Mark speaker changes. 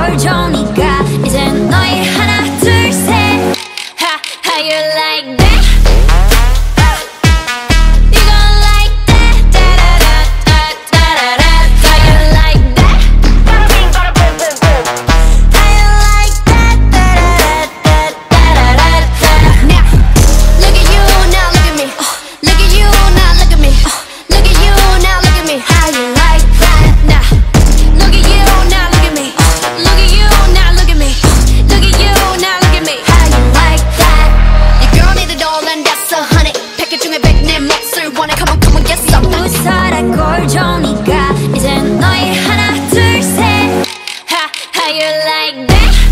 Speaker 1: 좋으니까 이제 너희 하나 둘셋 How you like that? You gon' like that? Da-da-da-da-da-da-da. How you like that? How you like that? Da-da-da-da-da-da-da. Now, look at you, now look at me. Look at you, now look at me. Look at you, now look at me. How you like that? Now, look at you, now look at me. Look at you, now look at me. Look at you, now look at me. How you like that? Your girl need a doll and that's a honey. 패킷 중에 100 내 몫을 원해. Come on, come on, get some. 웃어라 꼴 좋으니까 이제 너희 하나 둘 셋. How you like that?